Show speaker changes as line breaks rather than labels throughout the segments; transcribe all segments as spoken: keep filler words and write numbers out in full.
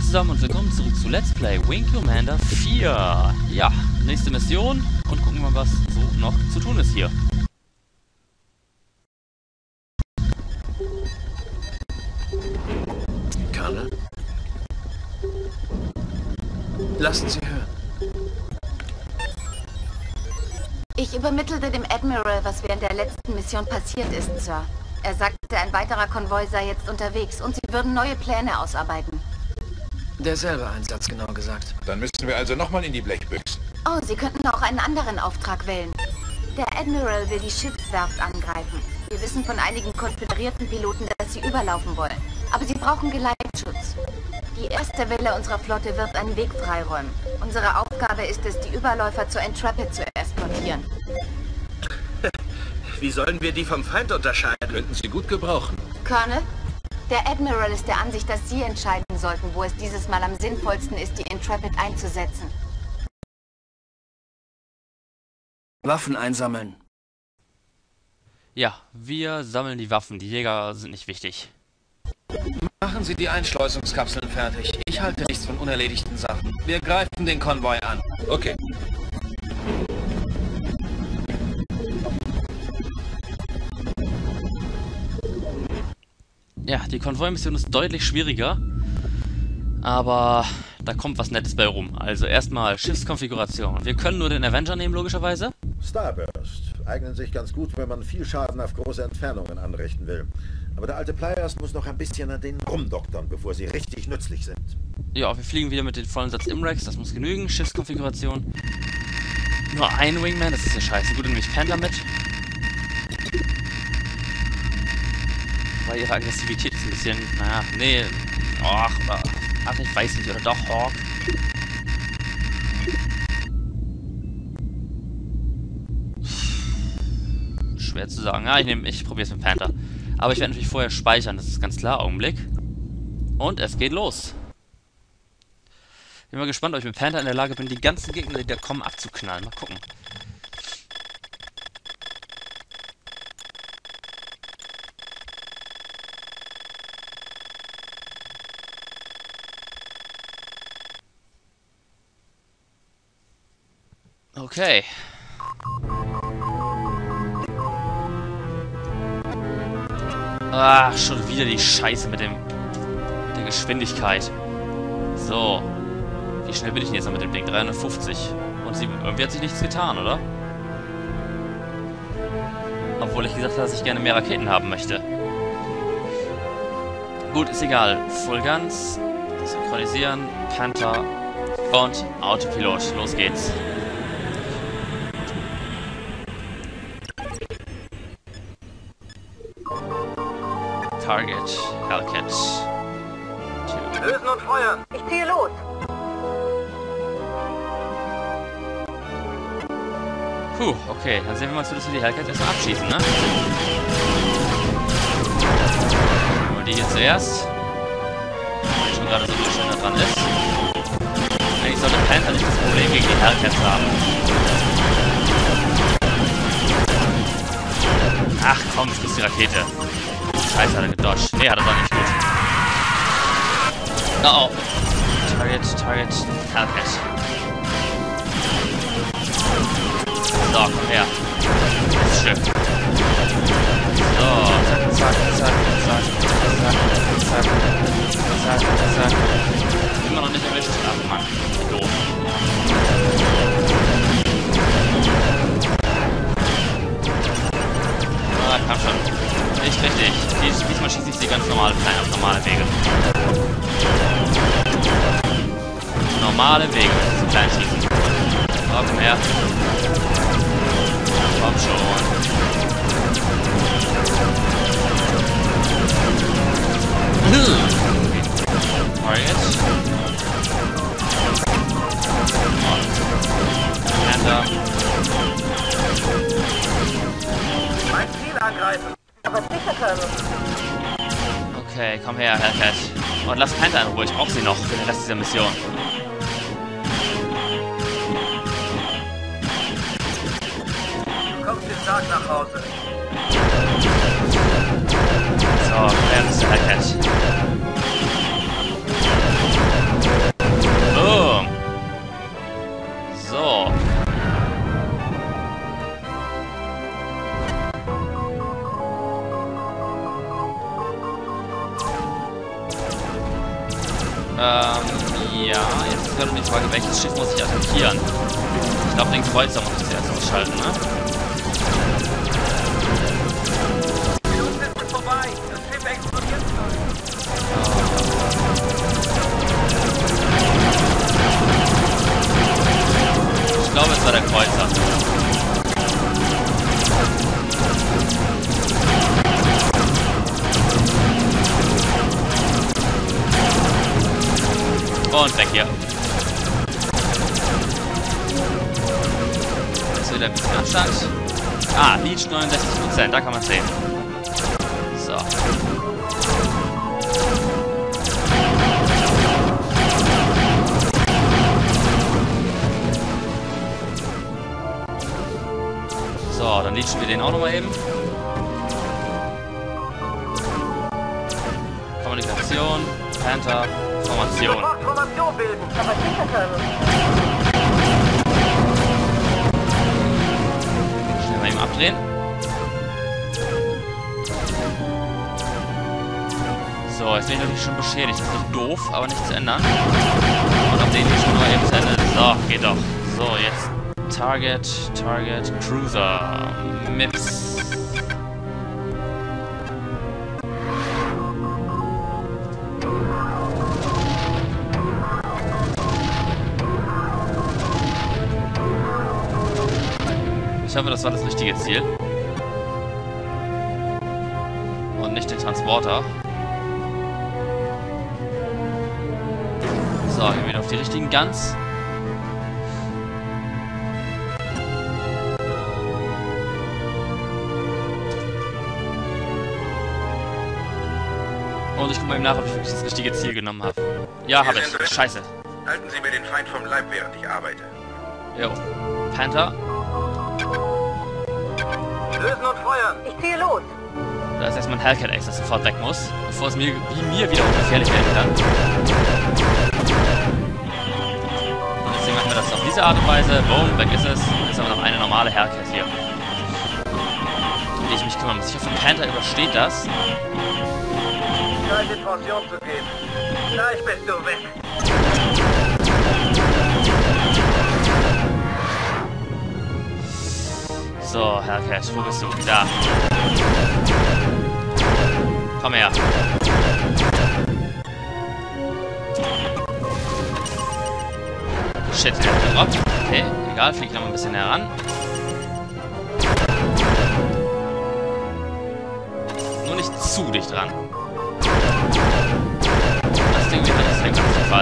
zusammen und willkommen zurück zu Let's Play Wing Commander vier. Ja, nächste Mission und gucken wir mal, was so noch zu tun ist hier.
Colonel? Lassen Sie hören.
Ich übermittelte dem Admiral, was während der letzten Mission passiert ist, Sir. Er sagte, ein weiterer Konvoi sei jetzt unterwegs und sie würden neue Pläne ausarbeiten.
Derselbe Einsatz, genau gesagt.
Dann müssen wir also nochmal in die Blechbüchsen.
Oh, Sie könnten auch einen anderen Auftrag wählen. Der Admiral will die Schiffswerft angreifen. Wir wissen von einigen konföderierten Piloten, dass sie überlaufen wollen. Aber sie brauchen Geleitschutz. Die erste Welle unserer Flotte wird einen Weg freiräumen. Unsere Aufgabe ist es, die Überläufer zur Intrepid zu eskortieren.
Wie sollen wir die vom Feind unterscheiden?
Könnten Sie gut gebrauchen.
Colonel, der Admiral ist der Ansicht, dass Sie entscheiden sollten, wo es dieses Mal am sinnvollsten ist, die Intrepid einzusetzen.
Waffen einsammeln.
Ja, wir sammeln die Waffen. Die Jäger sind nicht wichtig.
Machen Sie die Einschleusungskapseln fertig. Ich halte nichts von unerledigten Sachen. Wir greifen den Konvoi an.
Okay.
Ja, die Konvoi-Mission ist deutlich schwieriger. Aber da kommt was Nettes bei rum. Also erstmal Schiffskonfiguration. Wir können nur den Avenger nehmen, logischerweise.
Starburst eignen sich ganz gut, wenn man viel Schaden auf große Entfernungen anrichten will. Aber der alte Pliers muss noch ein bisschen an den rumdoktern, bevor sie richtig nützlich sind.
Ja, wir fliegen wieder mit dem vollen Satz Imrex. Das muss genügen. Schiffskonfiguration. Nur ein Wingman, das ist ja scheiße. Gut, dann nehme ich Panther mit. Weil ihre Aggressivität ist ein bisschen, naja, nee, ach, ach, ich weiß nicht, oder doch, Hawk. Schwer zu sagen. Ja, ich nehme, ich probiere es mit Panther. Aber ich werde natürlich vorher speichern, das ist ganz klar, Augenblick. Und es geht los. Bin mal gespannt, ob ich mit Panther in der Lage bin, die ganzen Gegner, die da kommen, abzuknallen. Mal gucken. Okay. Ach, schon wieder die Scheiße mit dem mit der Geschwindigkeit. So. Wie schnell bin ich denn jetzt noch mit dem Ding? dreihundertfünfzig. Und sie, irgendwie hat sich nichts getan, oder? Obwohl ich gesagt habe, dass ich gerne mehr Raketen haben möchte. Gut, ist egal. Full Guns. Synchronisieren. Panther. Und Autopilot. Los geht's. Target, Hellcat.
Lösen und feuern!
Ich ziehe los!
Puh, okay, dann sehen wir mal zu, dass wir die Hellcat erstmal abschießen, ne? Nur die hier zuerst. Wenn schon gerade so viel schön da dran ist. Eigentlich sollte Panther nicht das Problem gegen die Hellcats haben. Ach komm, es ist die Rakete. Scheiße, hat er gedodged. Nee, hat er doch nicht gut. Oh oh. Target, Target, Hellcat. So, komm her. Das Schiff. So, zack, zack, zack, zack, zack, zack, zack, zack. Immer noch nicht erwischt. Ach Mann, doof. Ah, kam schon. Nicht richtig. Dies, diesmal schieße ich sie ganz normal rein, auf normale Wege. Normale Wege, so klein schießen. Oh, komm her. Komm schon. Target. Panther.
Mein Ziel angreifen!
Aber sicher, Colonel.
Okay, komm her, Hellcat. Und lass Panther in Ruhe, ich brauch sie noch für den Rest dieser Mission.
Kommt den Tag nach Hause.
So, komm her, Mister Hellcat. Ähm, ja, jetzt ist gerade die Frage, welches Schiff muss ich attackieren? Ich glaube, den Kreuzer muss ich zuerst ausschalten, ne?
Minuten ist vorbei. Das Schiff explodiert gleich.
Ich glaube, es war der Kreuzer. Und weg hier. Jetzt wieder ein bisschen Anstand. Ah, Leech neunundsechzig Prozent, da kann man sehen. So. So, dann leechen wir den auch nochmal eben. Kommunikation, Panther, Formation.
Formation bilden. Aber
Schnell mal eben abdrehen. So, jetzt bin ich natürlich schon beschädigt. Das ist nicht doof, aber nicht zu ändern. Und auf den hier schon mal eben zu Ende. So, geht doch. So, jetzt Target, Target, Cruiser, Mips. Ich hoffe, das war das richtige Ziel. Und nicht den Transporter. So, gehen wir wieder auf die richtigen Guns. Und ich gucke mal eben nach, ob ich wirklich das richtige Ziel genommen habe. Ja, habe ich. Scheiße.
Halten Sie mir den Feind vom Leib, während ich arbeite.
Jo. Panther.
lösen und feuern. Ich ziehe los.
Da ist erstmal ein Hellcat Ace, das sofort weg muss, bevor es mir wie mir wieder ungefährlich werden kann. Und deswegen machen wir das auf diese Art und Weise. Boom, weg ist es. Jetzt haben wir noch eine normale Hellcat hier, um die ich mich kümmern muss. Ich hoffe, Panther übersteht das.
Zeit in Pension zu gehen. Gleich bist du weg.
So, Hellcat, wo bist du? Da. Komm her. Shit, der hat gedroppt. Okay, egal, fliegt noch ein bisschen heran. Nur nicht zu dicht dran. Das Ding wird nicht den ganzen Fall.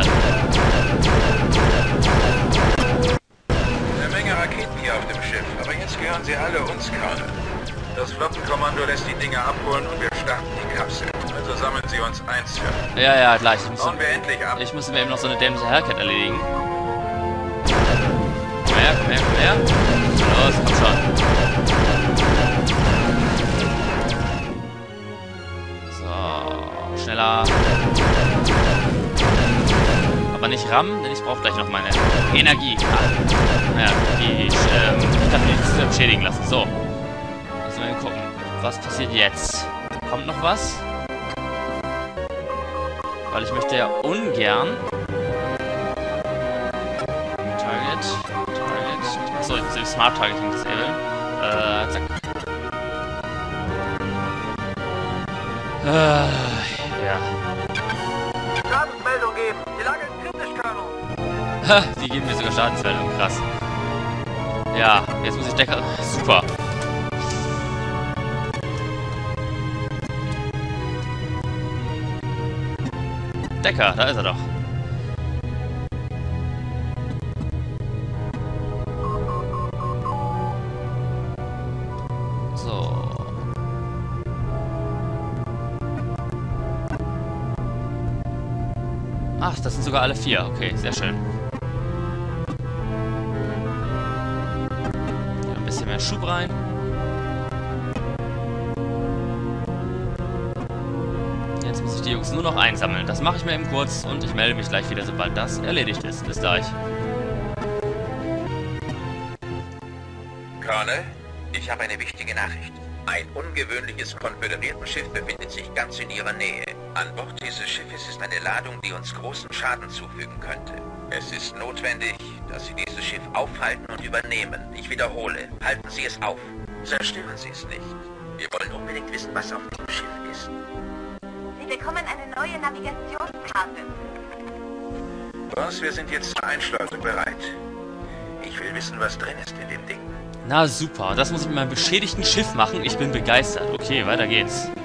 Eine Menge Raketen hier auf dem Schiff, aber jetzt gehören sie alle uns, Colonel. Das Flottenkommando lässt die Dinger abholen und wir starten die Kapsel. Also sammeln sie uns eins für.
Ja, ja, gleich. Ich muss,
Bauen wir endlich ab.
ich muss mir eben noch so eine dämliche Hellcat erledigen. Komm her, komm her, komm her. Los, komm schon. So, schneller. Aber nicht rammen, denn ich brauche gleich noch meine Energie. Ah. Naja, die ich, ähm, ich kann nichts beschädigen lassen. So. Müssen wir mal gucken. Was passiert jetzt? Kommt noch was? Weil ich möchte ja ungern. Target. Target. Achso, jetzt ist Smart Targeting disable. Äh, zack. Äh, ja.
Schadensmeldung geben. Die Lage ist kritisch, Colonel.
Ha, die geben mir sogar Schadensmeldung. Krass. Ja, jetzt muss ich Decker. Super. Decker, da ist er doch. So. Ach, das sind sogar alle vier. Okay, sehr schön. Ein bisschen mehr Schub rein. Jetzt muss ich die Jungs nur noch einsammeln. Das mache ich mir eben kurz und ich melde mich gleich wieder, sobald das erledigt ist. Bis gleich.
Colonel, ich habe eine wichtige Nachricht. Ein ungewöhnliches Konföderiertenschiff befindet sich ganz in Ihrer Nähe. An Bord dieses Schiffes ist eine Ladung, die uns großen Schaden zufügen könnte. Es ist notwendig, dass Sie dieses Schiff aufhalten und übernehmen. Ich wiederhole, halten Sie es auf. Zerstören Sie es nicht. Wir wollen unbedingt wissen, was auf dem Schiff ist.
Sie bekommen eine neue Navigationskarte.
Boss, wir sind jetzt zur Einschleusung bereit. Ich will wissen, was drin ist in dem Ding.
Na super, das muss ich mit meinem beschädigten Schiff machen. Ich bin begeistert. Okay, weiter geht's.